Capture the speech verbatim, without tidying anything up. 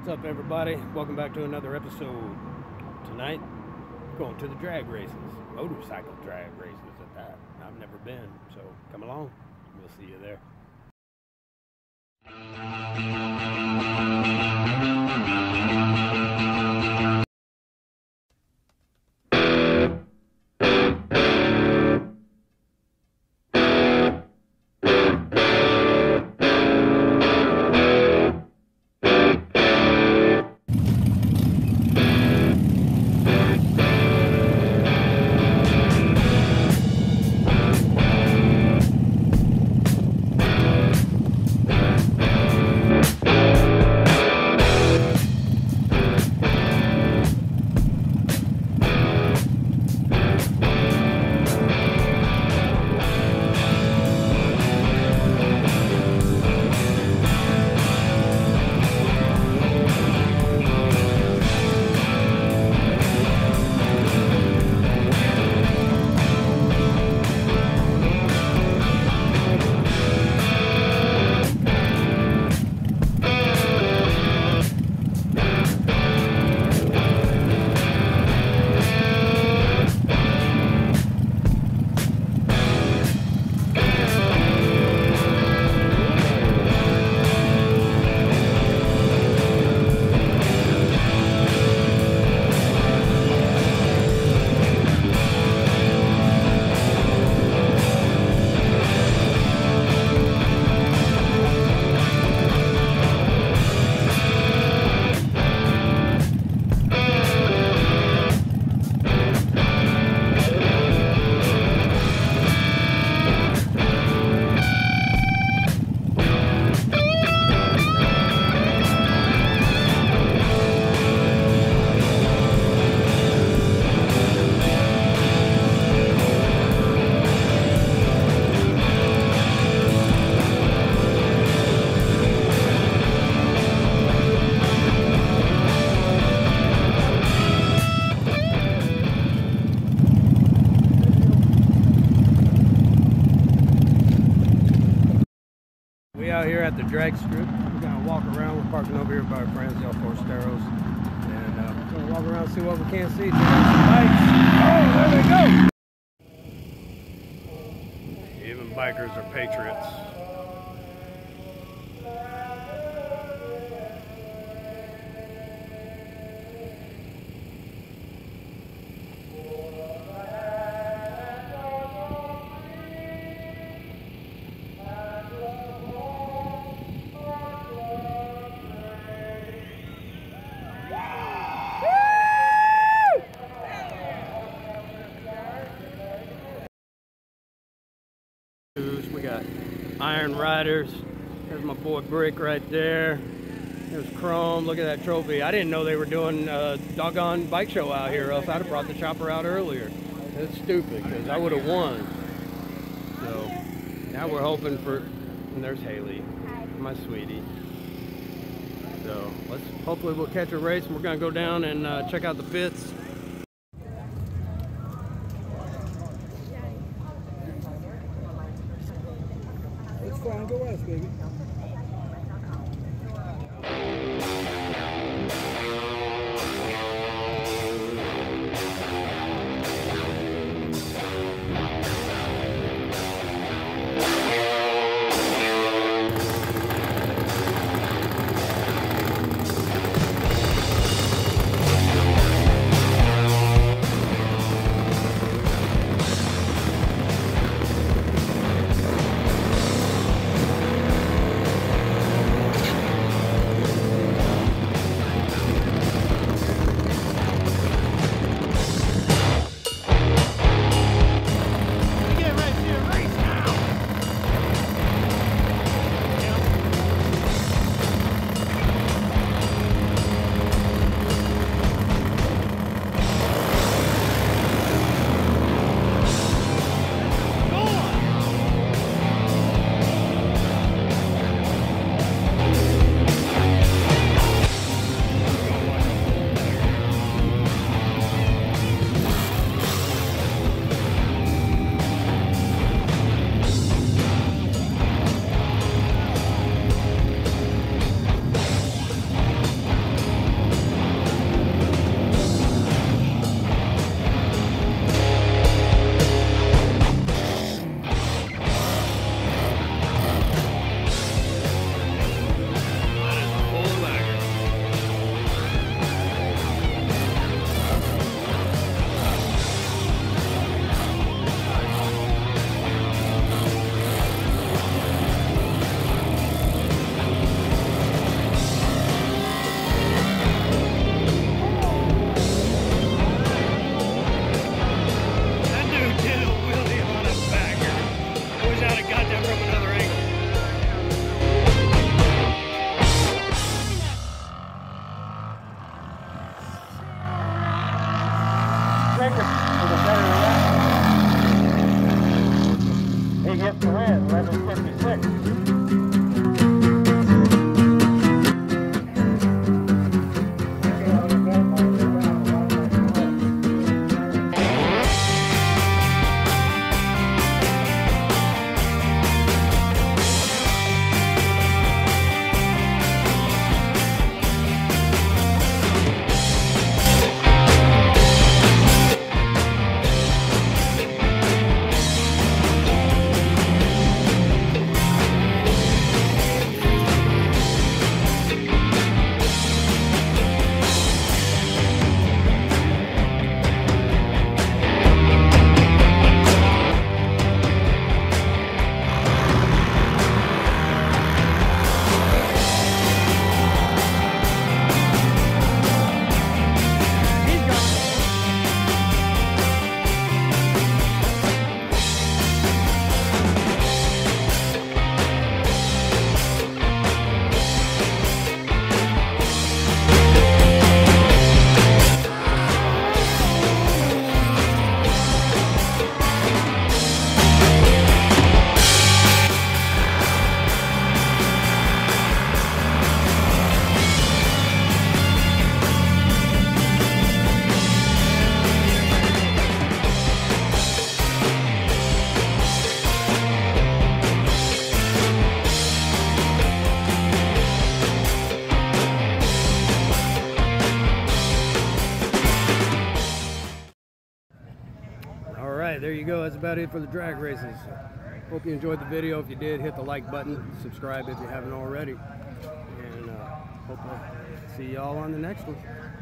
What's up, everybody? Welcome back to another episode. Tonight, going to the drag races, motorcycle drag races at that. I've never been, so come along. We'll see you there. We out here at the drag strip. We're gonna walk around. We're parking over here by our friends, the Foresteros, and uh, we're gonna walk around and see what we can see. Check out some bikes. Oh, there they go! Even bikers are patriots. We got Iron Riders. There's my boy Brick right there. There's Chrome. Look at that trophy. I didn't know they were doing a doggone bike show out here, else I'd have brought the chopper out earlier. That's stupid, because I would have won. So now we're hoping for, and there's Haley, my sweetie. So let's hopefully we'll catch a race, and we're gonna go down and uh, check out the pits. It's fine, go west, baby. right, there you go. That's about it for the drag races. Hope you enjoyed the video. If you did, hit the like button, subscribe if you haven't already, and uh, hope to see y'all on the next one.